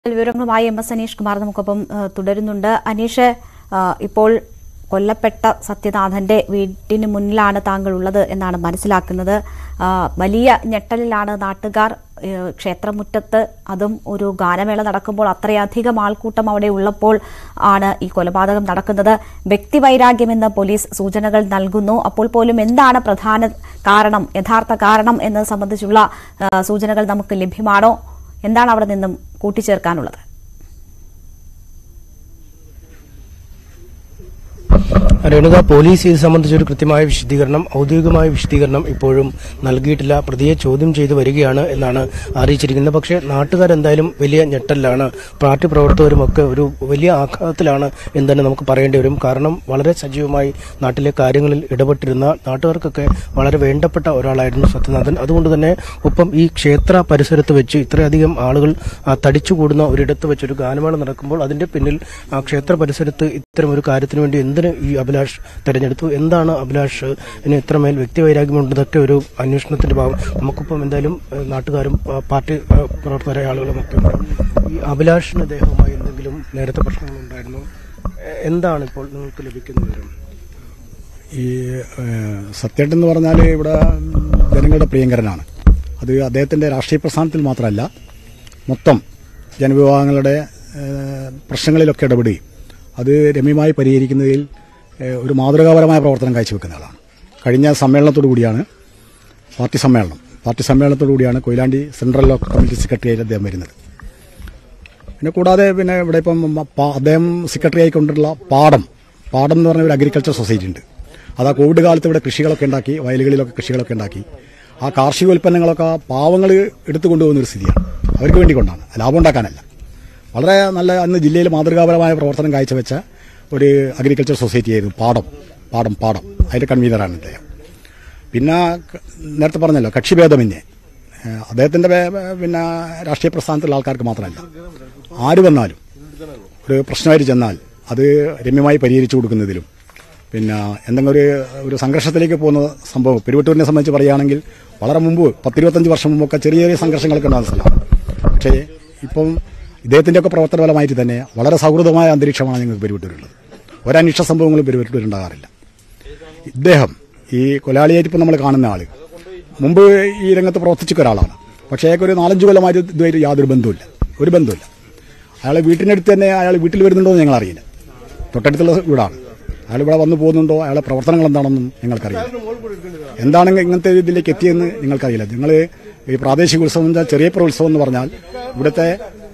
വിവരങ്ങളുമായി M S Aneesh Kumar നമുക്കൊപ്പം തുടരുന്നുണ്ട്. അനീഷ്, ഇപ്പോൾ കൊല്ലപ്പെട്ട സത്യനാഥന്റെ വീട്ടിന് മുന്നിലാണ് താങ്കൾ ഉള്ളത് എന്നാണ് മനസ്സിലാക്കുന്നത്. വലിയ ഞെട്ടലിലാണ് നാട്ടുകാർ. ക്ഷേത്രമുറ്റത്ത് അതും ഒരു ഗാനമേള നടക്കുമ്പോൾ അത്രയധികം ആൾക്കൂട്ടം അവിടെ ഉള്ളപ്പോൾ ആണ് ഈ കൊലപാതകം നടക്കുന്നത്. വ്യക്തിവൈരാഗ്യമെന്ന് പോലീസ് സൂചനകൾ നൽകുന്നു. അപ്പോൾ പോലും എന്താണ് പ്രധാന കാരണം, യഥാർത്ഥ കാരണം എന്നത് സംബന്ധിച്ചുള്ള സൂചനകൾ നമുക്ക് ലഭ്യമാണോ? എന്താണ് അവിടെ നിന്നും കൂട്ടിച്ചേർക്കാനുള്ളത്? രേണുക, പോലീസ് ഇത് സംബന്ധിച്ചൊരു കൃത്യമായ വിശദീകരണം, ഔദ്യോഗികമായ വിശദീകരണം ഇപ്പോഴും നൽകിയിട്ടില്ല. പ്രതിയെ ചോദ്യം ചെയ്തു വരികയാണ് എന്നാണ് അറിയിച്ചിരിക്കുന്നത്. പക്ഷേ നാട്ടുകാരെന്തായാലും വലിയ ഞെട്ടലിലാണ്. പാർട്ടി പ്രവർത്തകരുമൊക്കെ ഒരു വലിയ ആഘാതത്തിലാണ് എന്ന് തന്നെ നമുക്ക് പറയേണ്ടി വരും. കാരണം വളരെ സജീവമായി നാട്ടിലെ കാര്യങ്ങളിൽ ഇടപെട്ടിരുന്ന, നാട്ടുകാർക്കൊക്കെ വളരെ വേണ്ടപ്പെട്ട ഒരാളായിരുന്നു സത്യനാഥൻ. അതുകൊണ്ട് തന്നെ ഒപ്പം ഈ ക്ഷേത്ര പരിസരത്ത് വെച്ച് ഇത്രയധികം ആളുകൾ തടിച്ചുകൂടുന്ന ഒരിടത്ത് വെച്ചൊരു ഗാനമേള നടക്കുമ്പോൾ അതിന്റെ പിന്നിൽ ക്ഷേത്ര പരിസരത്ത് ഇത്തരം ഒരു കാര്യത്തിന് വേണ്ടി എന്തിന് ഈ അഭിലാഷ് തെരഞ്ഞെടുത്തു? എന്താണ് അഭിലാഷ് ഇത്രമേൽ വ്യക്തിവൈരാഗ്യമുണ്ടെന്നൊക്കെ ഒരു അന്വേഷണത്തിന്റെ ഭാഗം. നമുക്കിപ്പം എന്തായാലും നാട്ടുകാരും പാർട്ടി പ്രവർത്തകരായ ആളുകളുമൊക്കെ ഈ അഭിലാഷിന് അദ്ദേഹവുമായി എന്തെങ്കിലും നേരത്തെ പ്രശ്നങ്ങളുണ്ടായിരുന്നു? എന്താണ് ഇപ്പോൾ നിങ്ങൾക്ക് ലഭിക്കുന്ന വിവരം? ഈ സത്യേട്ടൻ എന്ന് പറഞ്ഞാൽ ഇവിടെ ജനങ്ങളുടെ പ്രിയങ്കരനാണ്. അത് അദ്ദേഹത്തിന്റെ രാഷ്ട്രീയ പ്രസ്ഥാനത്തിൽ മാത്രമല്ല, മൊത്തം ജനവിഭാഗങ്ങളുടെ പ്രശ്നങ്ങളിലൊക്കെ ഇടപെടുകയും അത് രമ്യമായി പരിഹരിക്കുന്നതിൽ ഒരു മാതൃകാപരമായ പ്രവർത്തനം കാഴ്ചവെക്കുന്ന ആളാണ്. കഴിഞ്ഞ സമ്മേളനത്തോടു കൂടിയാണ് പാർട്ടി സമ്മേളനത്തോടു കൂടിയാണ് കൊയിലാണ്ടി സെൻട്രൽ ലോക്കൽ കമ്മിറ്റി സെക്രട്ടറിയായിട്ട് അദ്ദേഹം വരുന്നത്. പിന്നെ കൂടാതെ പിന്നെ ഇവിടെ ഇപ്പം അദ്ദേഹം സെക്രട്ടറി ആയിക്കൊണ്ടുള്ള പാടം എന്ന് പറഞ്ഞ ഒരു അഗ്രികൾച്ചർ സൊസൈറ്റി ഉണ്ട്. അത് ആ കോവിഡ് കാലത്ത് ഇവിടെ കൃഷികളൊക്കെ ഉണ്ടാക്കി, വയലുകളിലൊക്കെ കൃഷികളൊക്കെ ഉണ്ടാക്കി ആ കാർഷികോൽപ്പന്നങ്ങളൊക്കെ പാവങ്ങൾ എടുത്തുകൊണ്ടുപോകുന്ന ഒരു സ്ഥിതിയാണ്. അവർക്ക് വേണ്ടി കൊണ്ടാണ്, ലാഭം ഉണ്ടാക്കാനല്ല. വളരെ നല്ല അന്ന് ജില്ലയിൽ മാതൃകാപരമായ പ്രവർത്തനം കാഴ്ചവെച്ച ഒരു അഗ്രികൾച്ചർ സൊസൈറ്റി ആയിരുന്നു പാടം. അതിന്റെ കൺവീനറാണ് അദ്ദേഹം. പിന്നെ നേരത്തെ പറഞ്ഞല്ലോ, കക്ഷിഭേദമന്യേ അദ്ദേഹത്തിന്റെ പിന്നെ രാഷ്ട്രീയ പ്രസ്ഥാനത്തിലുള്ള ആൾക്കാർക്ക് മാത്രമല്ല, ആര് വന്നാലും ഒരു പ്രശ്നമായിട്ട് ചെന്നാൽ അത് രമ്യമായി പരിഹരിച്ചു കൊടുക്കുന്നതിലും പിന്നെ എന്തെങ്കിലും ഒരു സംഘർഷത്തിലേക്ക് പോകുന്ന സംഭവം പെരുവട്ടൂരിനെ സംബന്ധിച്ച് പറയുകയാണെങ്കിൽ വളരെ മുമ്പ് 10-25 വർഷം മുമ്പൊക്കെ ചെറിയ ചെറിയ സംഘർഷങ്ങളൊക്കെ ഉണ്ടാകുന്ന സ്ഥലമാണ്. പക്ഷേ ഇപ്പം ഇദ്ദേഹത്തിൻ്റെയൊക്കെ പ്രവർത്തനഫലമായിട്ട് തന്നെ വളരെ സൗഹൃദമായ അന്തരീക്ഷമാണ് ഞങ്ങൾക്ക് പെരുവട്ടൂരുള്ളത്. ഒരന്വേഷണ സംഭവങ്ങളും പെരുവട്ടൂരുണ്ടാകാറില്ല. ഇദ്ദേഹം ഈ കൊലയാളിയായിട്ട് ഇപ്പം നമ്മൾ കാണുന്ന ആൾ മുമ്പ് ഈ രംഗത്ത് പ്രവർത്തിച്ച ഒരാളാണ്. പക്ഷേ അയാൾക്ക് ഒരു 4-5 കൊല്ലമായിട്ട് ഇതുമായിട്ട് യാതൊരു ബന്ധമില്ല. അയാളെ വീട്ടിനടുത്ത് തന്നെ അയാൾ വീട്ടിൽ വരുന്നുണ്ടോ എന്ന് ഞങ്ങളറിയില്ല. തൊട്ടടുത്തുള്ള വീടാണ്. അയാൾ ഇവിടെ വന്നു പോകുന്നുണ്ടോ, അയാളുടെ പ്രവർത്തനങ്ങൾ എന്താണെന്നും ഞങ്ങൾക്കറിയില്ല. എന്താണ് ഇങ്ങനത്തെ ഇതിലേക്ക് എത്തിയെന്ന് ഞങ്ങൾക്കറിയില്ല. നിങ്ങൾ ഈ പ്രാദേശിക ഉത്സവം ചെറിയപ്പുറ ഉത്സവം എന്ന് പറഞ്ഞാൽ ഇവിടുത്തെ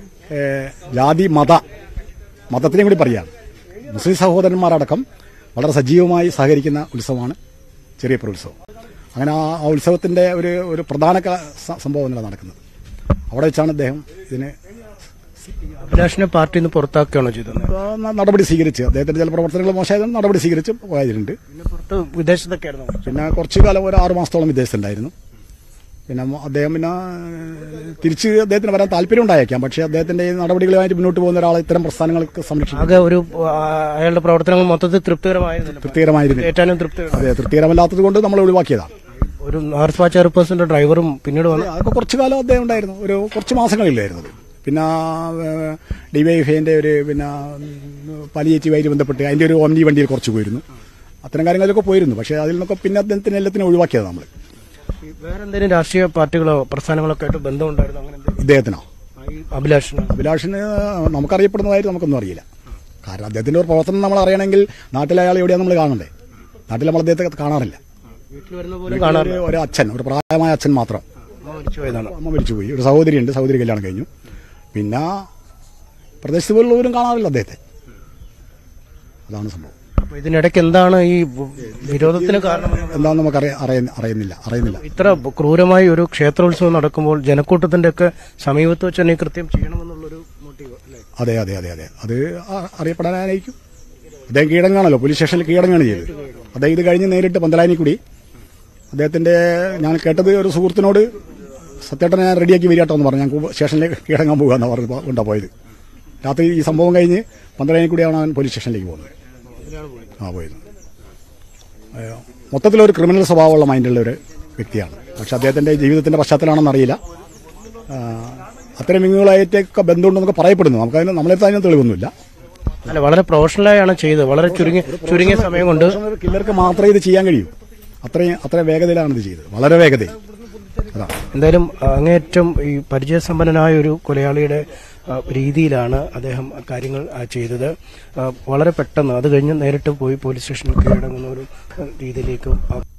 ജാതി മതത്തിനെയും കൂടി പറയാം. മുസ്ലിം സഹോദരന്മാരടക്കം വളരെ സജീവമായി സഹകരിക്കുന്ന ഉത്സവമാണ് ചെറിയപ്പുറ ഉത്സവം. അങ്ങനെ ആ ഉത്സവത്തിന്റെ ഒരു പ്രധാന സംഭവം നടക്കുന്നത് അവിടെ വെച്ചാണ്. അദ്ദേഹം ഇതിന് അഭിലാഷിനെ പാർട്ടിയിൽ നിന്ന് പുറത്താക്കുകയാണോ ചെയ്തത്? നടപടി സ്വീകരിച്ച് അദ്ദേഹത്തിന്റെ ചില പ്രവർത്തനങ്ങൾ മോശമായതാണ്, നടപടി സ്വീകരിച്ച് പോയതിട്ടുണ്ട്. വിദേശത്തൊക്കെയായിരുന്നു. പിന്നെ കുറച്ചു കാലം ഒരു 6 മാസത്തോളം വിദേശത്തുണ്ടായിരുന്നു. പിന്നെ അദ്ദേഹം തിരിച്ച് അദ്ദേഹത്തിന് വരാൻ താല്പര്യം ഉണ്ടായേക്കാം. പക്ഷേ അദ്ദേഹത്തിന്റെ നടപടികളുമായിട്ട് മുന്നോട്ട് പോകുന്ന ഒരാളെ ഇത്തരം പ്രസ്ഥാനങ്ങൾക്ക് സംരക്ഷിക്കും. അയാളുടെ പ്രവർത്തനങ്ങൾ മൊത്തത്തിൽ തൃപ്തികരമായിരുന്നു. അതെ, തൃപ്തികരമല്ലാത്തത് കൊണ്ട് നമ്മൾ ഒഴിവാക്കിയതാണ്. ഒരു നാർത്ത് ചെയർപേഴ്സന്റെ ഡ്രൈവറും പിന്നീട് അതൊക്കെ കുറച്ചു കാലം അദ്ദേഹം ഉണ്ടായിരുന്നു, കുറച്ച് മാസങ്ങളില്ലായിരുന്നത്. പിന്നെ ഡിവൈഎഫ്ഐന്റെ പിന്നെ പാലിയേറ്റീവായിട്ട് ബന്ധപ്പെട്ട് അതിന്റെ ഒരു ഓംനി വണ്ടിയിൽ കുറച്ച് പോയിരുന്നു. അത്തരം കാര്യങ്ങളിലൊക്കെ പോയിരുന്നു. പക്ഷേ അതിൽ നിന്നൊക്കെ പിന്നെ അദ്ദേഹത്തിന് എല്ലാത്തിനും ഒഴിവാക്കിയതാണ് നമ്മൾ. വേറെ എന്തെങ്കിലും രാഷ്ട്രീയ പാർട്ടികളോ പ്രസ്ഥാനങ്ങളൊക്കെ ആയിട്ട് ബന്ധമുണ്ടായിരുന്നു അങ്ങനെ? ഇദ്ദേഹത്തിനോ? അഭിലാഷിന് നമുക്കറിയപ്പെടുന്നതായിട്ട് നമുക്കൊന്നും അറിയില്ല. കാരണം അദ്ദേഹത്തിന്റെ ഒരു പ്രവർത്തനം നമ്മൾ അറിയണമെങ്കിൽ നാട്ടിലെ അയാൾ എവിടെയാണ് നമ്മൾ കാണണ്ടേ? നാട്ടിൽ നമ്മൾ അദ്ദേഹത്തെ കാണാറില്ല. ഒരു അച്ഛൻ, ഒരു പ്രായമായ അച്ഛൻ മാത്രം. അമ്മ മരിച്ചുപോയി. ഒരു സഹോദരിയുണ്ട്, സഹോദരി കല്യാണം കഴിഞ്ഞു. പിന്നെ പ്രദേശത്ത് പോലുള്ളവരും കാണാറില്ല അദ്ദേഹത്തെ. അതാണ് സംഭവം. ഇതിനിടയ്ക്ക് എന്താണ് ഈ വിരോധത്തിന് കാരണം എന്താണെന്ന് നമുക്ക് അറിയുന്നില്ല. ഇത്ര ക്രൂരമായി ഒരു ക്ഷേത്രോത്സവം നടക്കുമ്പോൾ ജനക്കൂട്ടത്തിന്റെ ഒക്കെ സമീപത്ത് വെച്ച് തന്നെ കൃത്യം ചെയ്യണമെന്നുള്ളൊരു മോട്ടീവ് അല്ലേ? അതെ. അത് അറിയപ്പെടാനായിരിക്കും. അദ്ദേഹം കീഴടങ്ങാണല്ലോ, പോലീസ് സ്റ്റേഷനിൽ കീഴടങ്ങാണ് ചെയ്തത്. അദ്ദേഹം ഇത് കഴിഞ്ഞ് നേരിട്ട് പന്തലാനി കൂടി അദ്ദേഹത്തിന്റെ, ഞാൻ കേട്ടത് ഒരു സുഹൃത്തിനോട്, സത്യേട്ടനെ ഞാൻ റെഡിയാക്കി വരികട്ടോ എന്ന് പറഞ്ഞു. ഞാൻ സ്റ്റേഷനിലേക്ക് കീഴടങ്ങാൻ പോകുകയെന്ന് പറഞ്ഞാൽ പോയത്. രാത്രി ഈ സംഭവം കഴിഞ്ഞ് പന്തലാനി കൂടിയാണ് അവൻ പോലീസ് സ്റ്റേഷനിലേക്ക് പോകുന്നത്. പോയത് മൊത്തത്തിലൊരു ക്രിമിനൽ സ്വഭാവമുള്ള മൈൻഡുള്ള ഒരു വ്യക്തിയാണ്. പക്ഷെ അദ്ദേഹത്തിന്റെ ജീവിതത്തിന്റെ പശ്ചാത്തലമാണെന്ന് അറിയില്ല. അത്തരം വിങ്ങുകളായിട്ടൊക്കെ ബന്ധമുണ്ടെന്നൊക്കെ പറയപ്പെടുന്നു. നമുക്കതിന് നമ്മളെ തെളിവൊന്നുമില്ല. അല്ല, വളരെ പ്രൊഫഷണലായാണ് ചെയ്തത്. വളരെ ചുരുങ്ങിയ സമയം കൊണ്ട് കില്ലർക്ക് മാത്രമേ ഇത് ചെയ്യാൻ കഴിയൂ. അത്ര വേഗതയിലാണ് ഇത് ചെയ്തത്, വളരെ വേഗതയിൽ. എന്തായാലും അങ്ങേയറ്റം ഈ പരിചയസമ്പന്നനായ ഒരു കൊലയാളിയുടെ രീതിയിലാണ് അദ്ദേഹം കാര്യങ്ങൾ ചെയ്തത്. വളരെ പെട്ടെന്ന് അത് കഴിഞ്ഞ് നേരിട്ട് പോയി പോലീസ് സ്റ്റേഷനിൽ കീഴടങ്ങുന്ന ഒരു രീതിയിലേക്ക്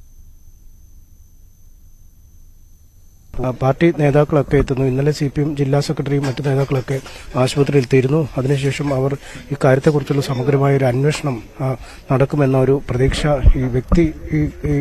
പാർട്ടി നേതാക്കളൊക്കെ എത്തുന്നു. ഇന്നലെ CPM ജില്ലാ സെക്രട്ടറിയും മറ്റു നേതാക്കളൊക്കെ ആശുപത്രിയിൽ എത്തിയിരുന്നു. അതിനുശേഷം അവർ ഈ കാര്യത്തെക്കുറിച്ചുള്ള സമഗ്രമായ ഒരു അന്വേഷണം നടക്കുമെന്ന ഒരു പ്രതീക്ഷ ഈ വ്യക്തി ഈ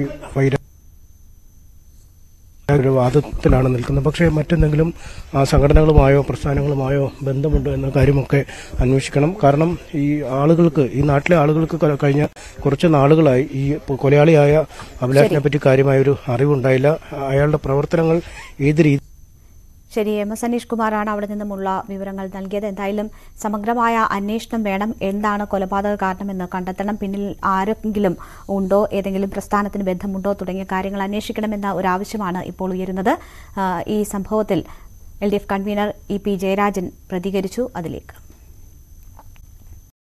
ഒരു വാദത്തിലാണ് നിൽക്കുന്നത്. പക്ഷേ മറ്റെന്തെങ്കിലും സംഘടനകളുമായോ പ്രസ്ഥാനങ്ങളുമായോ ബന്ധമുണ്ടോ എന്ന കാര്യമൊക്കെ അന്വേഷിക്കണം. കാരണം ഈ നാട്ടിലെ ആളുകൾക്ക് കഴിഞ്ഞ കുറച്ച് നാളുകളായി ഈ കൊലയാളിയായ അഭിലാഷിനെ പറ്റി കാര്യമായ ഒരു അറിവുണ്ടായില്ല. അയാളുടെ പ്രവർത്തനങ്ങൾ ഏത് രീതി. ശരി, MS അനീഷ് കുമാറാണ് അവിടെ നിന്നുമുള്ള വിവരങ്ങൾ നൽകിയത്. എന്തായാലും സമഗ്രമായ അന്വേഷണം വേണം. എന്താണ് കൊലപാതക കാരണമെന്ന് കണ്ടെത്തണം. പിന്നിൽ ആരെങ്കിലും ഉണ്ടോ, ഏതെങ്കിലും പ്രസ്ഥാനത്തിന് ബന്ധമുണ്ടോ തുടങ്ങിയ കാര്യങ്ങൾ അന്വേഷിക്കണമെന്ന ഒരു ആവശ്യമാണ് ഇപ്പോൾ ഉയരുന്നത്. ഈ സംഭവത്തിൽ LDF കൺവീനർ EP ജയരാജൻ പ്രതികരിച്ചു. അതിലേക്ക്